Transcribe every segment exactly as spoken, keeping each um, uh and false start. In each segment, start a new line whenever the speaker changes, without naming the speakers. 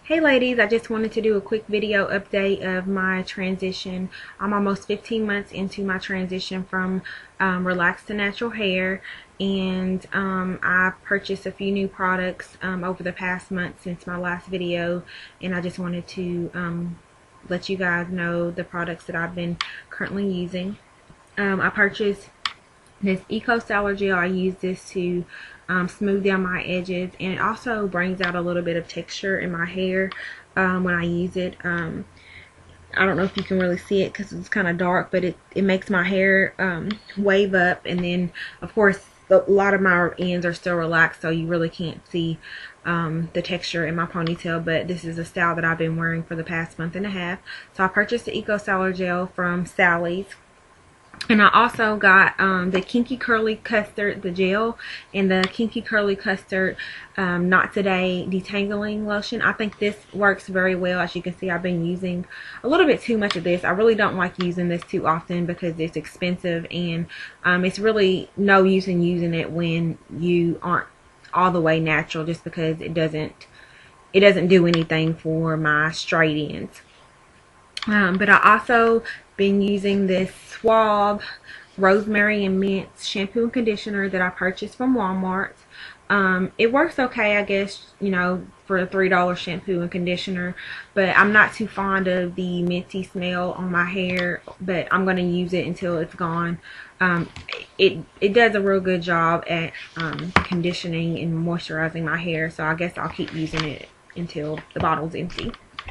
Hey ladies, I just wanted to do a quick video update of my transition. I'm almost fifteen months into my transition from um, relaxed to natural hair, and um, I purchased a few new products um, over the past month since my last video, and I just wanted to um, let you guys know the products that I've been currently using. Um, I purchased this Eco Styler Gel. I use this to um, smooth down my edges, and it also brings out a little bit of texture in my hair um, when I use it. Um, I don't know if you can really see it because it's kind of dark, but it, it makes my hair um, wave up, and then of course a lot of my ends are still relaxed, so you really can't see um, the texture in my ponytail. But this is a style that I've been wearing for the past month and a half. So I purchased the Eco Styler Gel from Sally's. And I also got um, the Kinky Curly Custard, the gel, and the Kinky Curly Custard um, Not Today Detangling Lotion. I think this works very well. As you can see, I've been using a little bit too much of this. I really don't like using this too often because it's expensive, and um, it's really no use in using it when you aren't all the way natural, just because it doesn't it doesn't do anything for my straight ends. Um, but I also been using this Suave Rosemary and Mint shampoo and conditioner that I purchased from Walmart. Um, it works okay, I guess, you know, for a three dollar shampoo and conditioner, but I'm not too fond of the minty smell on my hair, but I'm going to use it until it's gone. Um, it, it does a real good job at um, conditioning and moisturizing my hair, so I guess I'll keep using it until the bottle's empty.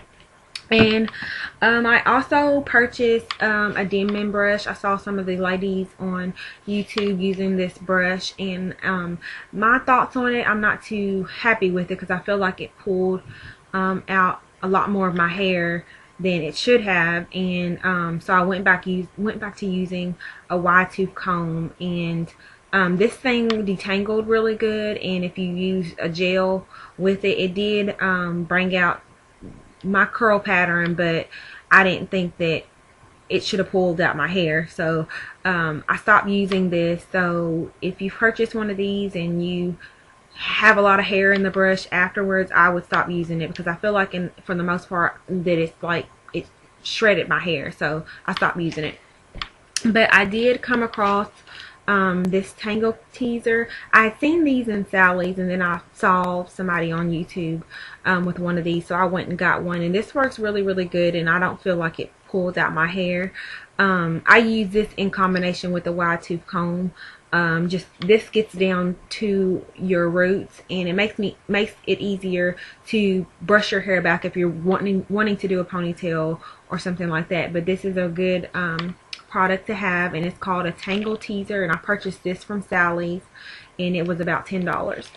And um, I also purchased um, a Denman brush. I saw some of the ladies on YouTube using this brush, and um, my thoughts on it, I'm not too happy with it because I feel like it pulled um, out a lot more of my hair than it should have. And um, so I went back use went back to using a wide tooth comb, and um, this thing detangled really good. And if you use a gel with it, it did um, bring out my curl pattern, but I didn't think that it should have pulled out my hair, so um, I stopped using this. So if you purchase one of these and you have a lot of hair in the brush afterwards, I would stop using it because I feel like in, for the most part that it's like it shredded my hair, so I stopped using it. But I did come across Um, this Tangle Teezer. I had seen these in Sally's, and then I saw somebody on YouTube um, with one of these, so I went and got one, and this works really really good, and I don't feel like it pulls out my hair. um, I use this in combination with the wide tooth comb. Um, just this gets down to your roots, and it makes me makes it easier to brush your hair back if you're wanting wanting to do a ponytail or something like that. But this is a good um, product to have, and it's called a Tangle Teezer, and I purchased this from Sally's, and it was about ten dollars.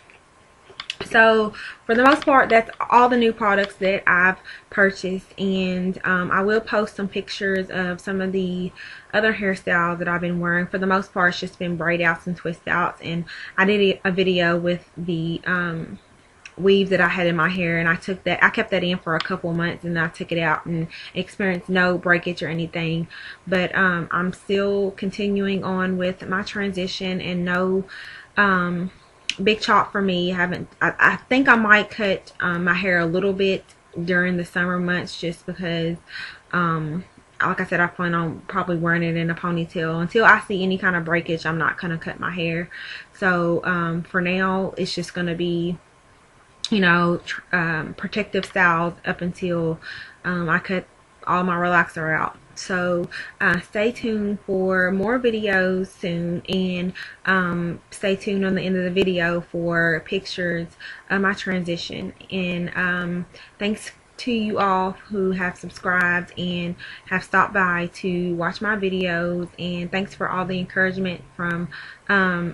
So for the most part, that's all the new products that I've purchased, and um, I will post some pictures of some of the other hairstyles that I've been wearing. For the most part, it's just been braid outs and twist outs, and I did a video with the um, weave that I had in my hair, and I took that I kept that in for a couple months, and I took it out and experienced no breakage or anything. But um, I'm still continuing on with my transition, and no um, big chop for me. I haven't I, I think I might cut um, my hair a little bit during the summer months, just because um, like I said, I plan on probably wearing it in a ponytail. Until I see any kind of breakage, I'm not gonna cut my hair. So um, for now, it's just gonna be, you know, um, protective styles up until um, I cut all my relaxer out. So uh, stay tuned for more videos soon, and um, stay tuned on the end of the video for pictures of my transition. And um, thanks to you all who have subscribed and have stopped by to watch my videos, and thanks for all the encouragement from um,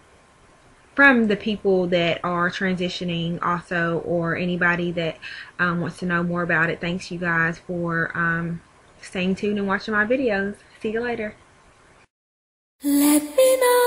from the people that are transitioning also, or anybody that um, wants to know more about it. Thanks you guys for um, staying tuned and watching my videos. See you later.
Let me know.